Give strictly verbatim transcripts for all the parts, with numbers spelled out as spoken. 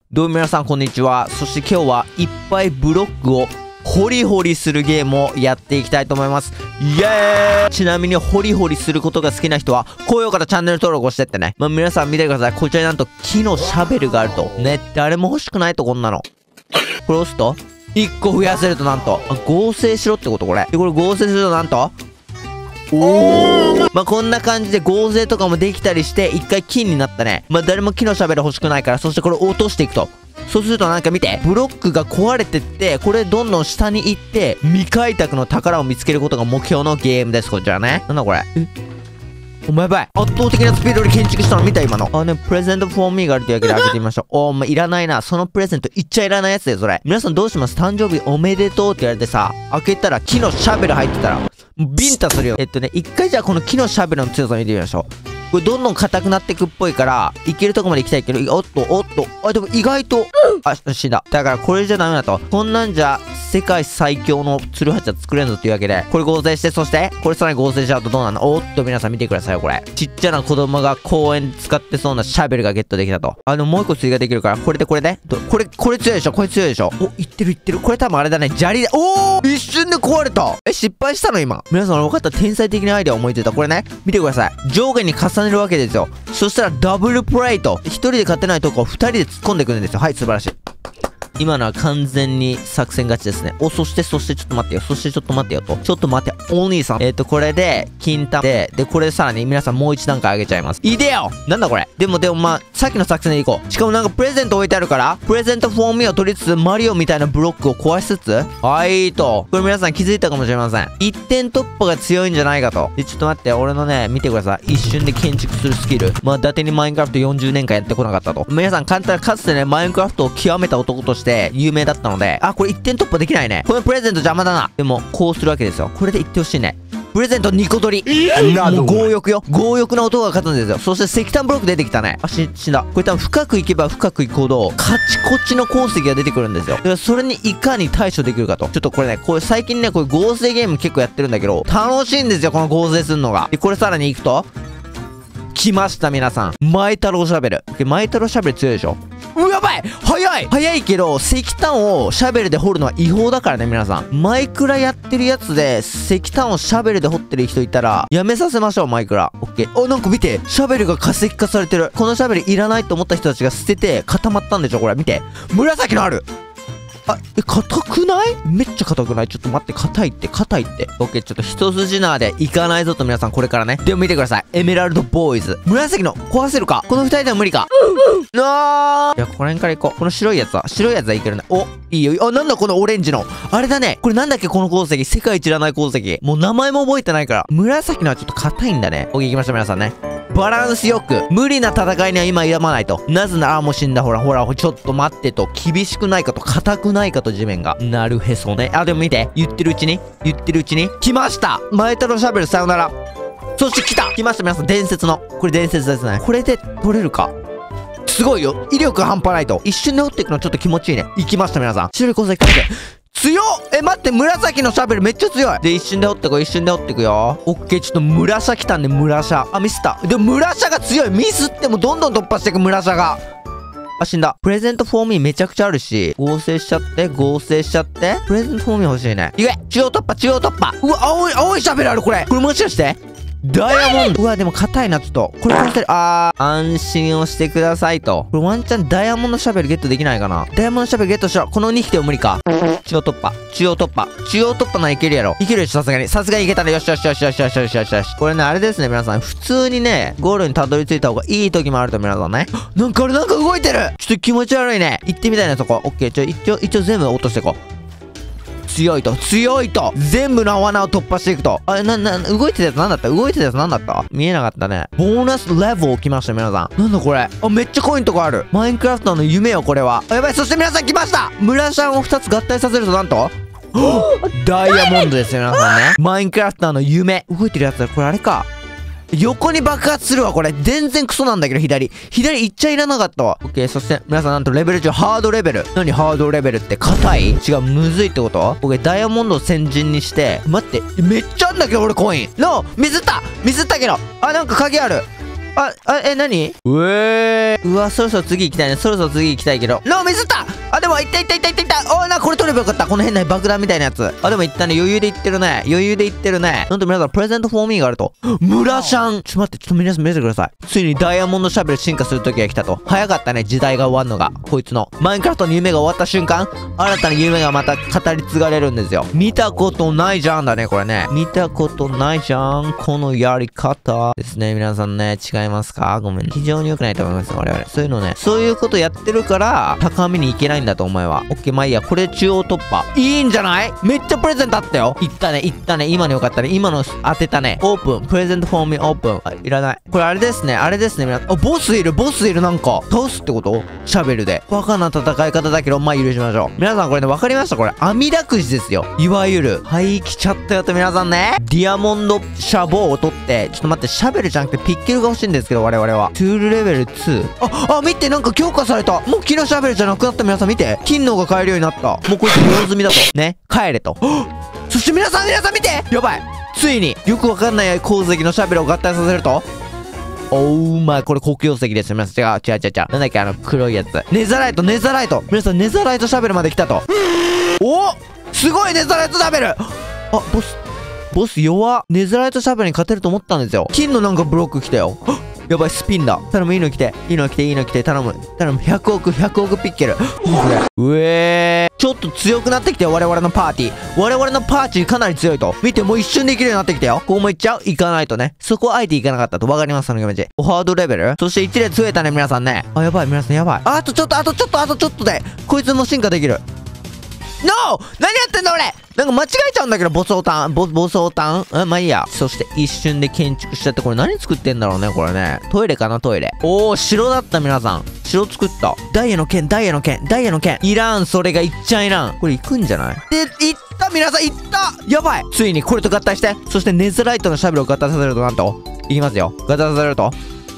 どうも皆さんこんにちは。そして今日はいっぱいブロックをホリホリするゲームをやっていきたいと思います。イエーイ。ちなみにホリホリすることが好きな人は高評価とチャンネル登録をしてってね。まあ皆さん見てください。こちらになんと木のシャベルがあると。ね、誰も欲しくないとこんなの。これ押すといっこ増やせるとなんと。あ、合成しろってことこれ。で、これ合成するとなんとおー、まあ、こんな感じで合成とかもできたりして、一回金になったね。まあ、誰も木のシャベル欲しくないから、そしてこれを落としていくと。そうするとなんか見て、ブロックが壊れてって、これどんどん下に行って、未開拓の宝を見つけることが目標のゲームです、こちらね。なんだこれ。えお前やばい。圧倒的なスピードで建築したの見た今の。あ、ね、プレゼントフォーミーがあるというわけで開けてみましょう。おー、まあ、いらないな。そのプレゼントいっちゃいらないやつだよ、それ。皆さんどうします？誕生日おめでとうって言われてさ、開けたら木のシャベル入ってたら、ビンタするよ。えっとね、一回じゃあこの木のシャベルの強さ見てみましょう。これどんどん硬くなってくっぽいから、いけるとこまで行きたいけど、おっと、おっと、あ、でも意外と、あ、死んだ。だからこれじゃダメだと。こんなんじゃ、世界最強のツルハチは作れんぞっていうわけで、これ合成して、そして、これさらに合成しちゃうとどうなの？おっと、皆さん見てくださいよ、これ。ちっちゃな子供が公園で使ってそうなシャベルがゲットできたと。あの、もう一個追加できるから、これでこれで。これ、これ強いでしょ？これ強いでしょ？お、いってるいってる。これ多分あれだね。砂利だ。おー！一瞬で壊れた。え、失敗したの今。皆さん分かった？天才的なアイデアを思いついた。これね、見てください。上下に重ねるわけですよ。そしたらダブルプレイと。一人で勝てないとこを二人で突っ込んでくるんですよ。はい、素晴らしい。今のは完全に作戦勝ちですね。お、そして、そして、ちょっと待ってよ。そして、ちょっと待ってよと。ちょっと待って、お兄さん。えっと、これで、金玉で、で、これでさらに皆さんもう一段階上げちゃいます。いでよなんだこれ。でも、でも、まあ、さっきの作戦でいこう。しかもなんかプレゼント置いてあるから、プレゼントフォーミーを取りつつ、マリオみたいなブロックを壊しつつ、はいと。これ皆さん気づいたかもしれません。一点突破が強いんじゃないかと。で、ちょっと待って、俺のね、見てください。一瞬で建築するスキル。まあ、伊達にマインクラフトよんじゅうねんかんやってこなかったと。皆さん簡単かつてね、マインクラフトを極めた男として有名だったので、あ、これ一点突破できないね。このプレゼント邪魔だな。でも、こうするわけですよ。これで言ってほしいね。プレゼントにこ取り。もう強欲よ。強欲な男が勝つんですよ。そして石炭ブロック出てきたね。あ、し、死んだ。これ多分深く行けば深く行くほど、カチコチの鉱石が出てくるんですよ。だからそれにいかに対処できるかと。ちょっとこれね、これ最近ね、これ合成ゲーム結構やってるんだけど、楽しいんですよ、この合成するのが。で、これさらに行くと、来ました皆さん。マイタロウシャベル。マイタロウシャベル強いでしょ？うわ、やばい！早い！早いけど、石炭をシャベルで掘るのは違法だからね、皆さん。マイクラやってるやつで、石炭をシャベルで掘ってる人いたら、やめさせましょう、マイクラ。オッケー。あ、なんか見て！シャベルが化石化されてる。このシャベルいらないと思った人たちが捨てて固まったんでしょ、これ。見て。紫のある！あ、え、硬くない？めっちゃ硬くない？ちょっと待って、硬いって、硬いって。オッケー、ちょっと一筋縄でいかないぞと皆さん、これからね。でも見てください。エメラルドボーイズ。紫の、壊せるか？この二人でも無理か？あー！いや、この辺から行こう。この白いやつは、白いやつはいけるね。お、いいよ。あ、なんだこのオレンジの。あれだね。これなんだっけこの鉱石。世界一いらない鉱石。もう名前も覚えてないから。紫のはちょっと硬いんだね。オッケー、行きましょう、皆さんね。バランスよく。無理な戦いには今挑まないと。なぜなら、あ、もう死んだ。ほら、ほら、ちょっと待ってと。厳しくないかと、硬くないかと、地面が。なるへそね。あ、でも見て。言ってるうちに、言ってるうちに。来ました！マイタロシャベルさよなら。そして来た！来ました、皆さん。伝説の。これ伝説ですね。これで取れるか？すごいよ。威力半端ないと。一瞬で折っていくのちょっと気持ちいいね。行きました、皆さん。白い鉱石かけて。強っ！え、待って、紫のシャベルめっちゃ強い。で、一瞬で折ってこう、一瞬で折ってくよ。オッケー、ちょっと村車来たんで、村車。あ、ミスった。でも村車が強い。ミスってもどんどん突破していく、村車が。あ、死んだ。プレゼントフォーミーめちゃくちゃあるし、合成しちゃって、合成しちゃって。プレゼントフォーミー欲しいね。いけ！中央突破、中央突破。うわ、青い、青いシャベルある、これ。これもしかしてダイヤモンド。うわ、でも硬いな、ちょっと。これ殺せる。あー、安心をしてくださいと。これワンチャンダイヤモンドシャベルゲットできないかな？ダイヤモンドシャベルゲットしろ。このに匹でも無理か。中央突破。中央突破。中央突破ならいけるやろ。いけるでしょ、さすがに。さすがにいけたらよしよしよしよしよしよしよしよし。これね、あれですね、皆さん。普通にね、ゴールにたどり着いた方がいい時もあると皆さんね。なんかあれなんか動いてる！ちょっと気持ち悪いね。行ってみたいな、そこ。オッケー。ちょ、一応、一応全部落としていこう。強いと、強いと全部の罠を突破していくと。あれ、な、な、動いてたやつなんだった？動いてたやつなんだった？見えなかったね。ボーナスレベル来ました、皆さん。なんだこれ？あ、めっちゃコインとかある。マインクラフトの夢よ、これは。あ、やばい、そして皆さん来ました！村シャンをふたつ合体させるとなんとダイヤモンドですよ、皆さんね。マインクラフターの夢。動いてるやつだ。これあれか。横に爆発するわ、これ。全然クソなんだけど、左。左行っちゃいらなかったわ。オッケー、そして、皆さんなんとレベルじゅう、ハードレベル。何ハードレベルって硬い？違う、むずいってこと？オッケー、ダイヤモンドを先陣にして、待って、めっちゃあんだけど、俺コイン。の、ミスったミスったけど。あ、なんか鍵ある。 あ、あ、え、何うえー。うわ、そろそろ次行きたいね。そろそろ次行きたいけど。な、ミスったあ、でも、いったいったいったいったいった。おい、な、これ取ればよかった。この変な爆弾みたいなやつ。あ、でもいったね。余裕でいってるね。余裕でいってるね。なんと皆さん、プレゼントフォーミーがあると。村シャン。ちょっと待って、ちょっと皆さん見ててください。ついにダイヤモンドシャベル進化する時が来たと。早かったね、時代が終わるのが。こいつの。マインクラフトの夢が終わった瞬間、新たな夢がまた語り継がれるんですよ。見たことないじゃんだね、これね。見たことないじゃん。このやり方。ですね、皆さんね、違いますか？ごめん。非常に良くないと思います、我々。そういうのね、そういうことやってるから、高みに行けないんだと思いは。オッケー、まあいいや。これ中央突破。いいんじゃない？めっちゃプレゼントあったよ。いったね、いったね。今のよかったね。今の当てたね。オープン。プレゼントフォーミーオープン。あ、いらない。これあれですね、あれですね、皆さん。あ、ボスいる、ボスいる、なんか。倒すってこと？シャベルで。バカな戦い方だけど、まあ許しましょう。皆さんこれね、わかりました？これ、網だくじですよ。いわゆる。はい、来ちゃったよと皆さんね。ディアモンドシャボーを取って、ちょっと待って、シャベルじゃなくてピッケルが欲しいんですけど、我々は。ツールレベルツー。あ、あ、見て、なんか強化された。もう木のシャベルじゃなくなった。皆さん見て。金のが買えるようになった。もうこいつ用済みだと。ね。帰れと。そして皆さん、皆さん見て！やばい！ついに、よくわかんない鉱石のシャベルを合体させると、おーまい、これ黒曜石です。皆さん、違う、違う、違う、違う。なんだっけ、あの、黒いやつ。ネザライト、ネザライト。皆さん、ネザライトシャベルまで来たと。お！すごいネザライトシャベル！あ、ボス、ボス弱。ネザライトシャベルに勝てると思ったんですよ。金のなんかブロック来たよ。やばい、スピンだ。頼む、いいの来て。いいの来て、いいの来て。頼む。頼む。ひゃくおく、ひゃくおくピッケル。これ。うえー。ちょっと強くなってきたよ、我々のパーティー。我々のパーティーかなり強いと。見て、もう一瞬できるようになってきたよ。ここも行っちゃう？行かないとね。そこあえて行かなかったと。わかります、その気持ち。ハードレベル？そしていち列増えたね、皆さんね。あ、やばい、皆さんやばい。あ、あとちょっと、あとちょっと、あとちょっとで。こいつも進化できる。ノー！何やってんだ俺！なんか間違えちゃうんだけど、ボスオタン、ボ、ボスオタンうん、まあいいや。そして一瞬で建築しちゃって、これ何作ってんだろうね、これね。トイレかな、トイレ。おー、城だった、皆さん。城作った。ダイヤの剣、ダイヤの剣、ダイヤの剣。いらん、それがいっちゃいらん。これ行くんじゃない？で、行った皆さん、行ったやばいついにこれと合体して、そしてネズライトのシャベルを合体させると、なんと、いきますよ。合体させると、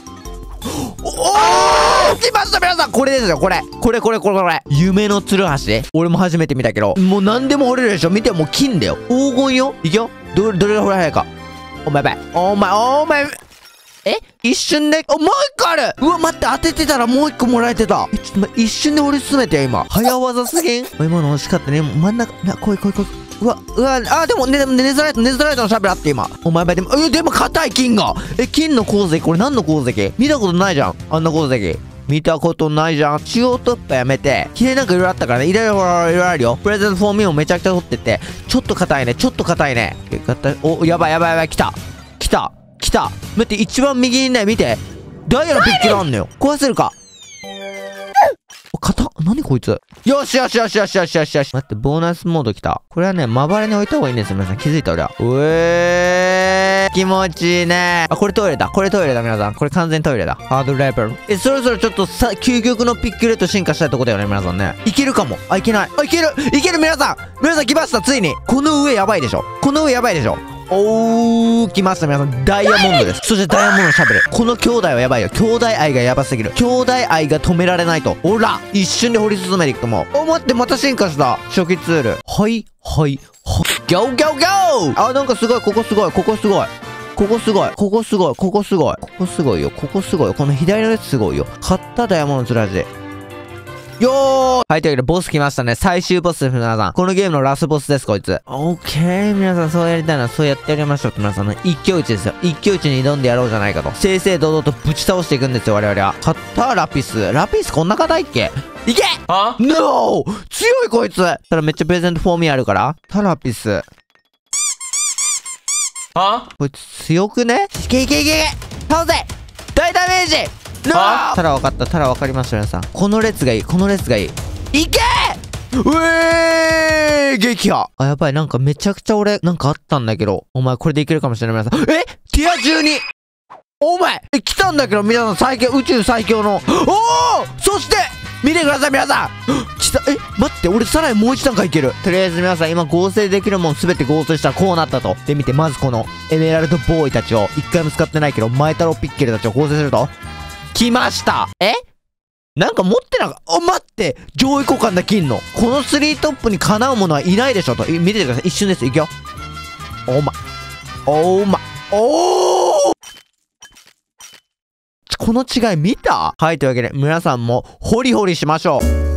おー来ました皆さんこれですよこれこれこれこれこれ夢のツルハシ俺も初めて見たけどもう何でも折れるでしょ見てもう金だよ黄金よいくよどれどれがほら早いかお前やばいお前お前え一瞬でおもう一個あるうわ待って当ててたらもう一個もらえてたえちょっと待って一瞬で掘り進めてよ今早技すぎん今の惜しかったね真ん中な来い来い来いうわ、うわ、あ、でも、ね、ネズライト、ネズライトのシャベルあって今。お前、でも、え、でも硬い金が。え、金の鉱石これ何の鉱石見たことないじゃん。あんな鉱石。見たことないじゃん。中央突破やめて。ひねなんかいろいろあったからね。いろいろ、いろいろあるよ。プレゼントフォーミーもめちゃくちゃ取ってて。ちょっと硬いね。ちょっと硬いね。硬い。お、やばいやばいやばい。来た。来た。来た。待って、一番右にね、見て。ダイヤのピッケルあんのよ。壊せるか。硬っ何こいつよしよしよしよしよしよしよし待って、ボーナスモード来た。これはね、まばらに置いた方がいいんですよ。皆さん気づいた俺は。うえー気持ちいいねあ、これトイレだ。これトイレだ、皆さん。これ完全トイレだ。ハードレベル。え、そろそろちょっとさ、究極のピッケルと進化したいとこだよね、皆さんね。いけるかも。あ、いけない。あ、いけるいける皆さん皆さん来ましたついにこの上やばいでしょこの上やばいでしょおー、来ました皆さん。ダイヤモンドです。そしてダイヤモンドのシャベル。この兄弟はやばいよ。兄弟愛がやばすぎる。兄弟愛が止められないと。ほら一瞬で掘り進めていくと思う。お、待って、また進化した。初期ツール。はい、はい、はい。ゴーゴーゴーあ、なんかすごい。ここすごい。ここすごい。ここすごい。ここすごい。ここすごい。ここすごいよ。ここすごいよ。この左のやつすごいよ。買ったダイヤモンドつらじ。よーはい、というわけで、ボス来ましたね。最終ボスです、皆さん。このゲームのラスボスです、こいつ。オッケー、皆さん、そうやりたいな。そうやってやりましょうって、皆さんの一挙打ちですよ。一挙打ちに挑んでやろうじゃないかと。正々堂々とぶち倒していくんですよ、我々は。買ったラピス。ラピスこんな硬いっけいけは ?No! 強い、こいつただめっちゃプレゼントフォーミーあるから。タラピス。はこいつ強くねいけいけいけいけ倒せ大ダメージただ分かった。ただ分かりました、皆さん。この列がいい。この列がいい。いけうえー撃破あ、やばい。なんかめちゃくちゃ俺、なんかあったんだけど。お前これでいけるかもしれない、皆さん。えティアじゅうにお前え、来たんだけど、皆さん最強、宇宙最強の。おおそして見てください、皆さん来たえ待って、俺さらにもう一段階いける。とりあえず皆さん、今合成できるもん全て合成したらこうなったと。で、見て、まずこのエメラルドボーイたちを、一回も使ってないけど、前太郎ピッケルたちを合成すると、来ましたえなんか持ってなかった。お、待って上位互換だ、金の。このスリートップにかなうものはいないでしょと。見ててください。一瞬です。いくよ。おま。おま。おーこの違い見た？はい、というわけで皆さんもホリホリしましょう。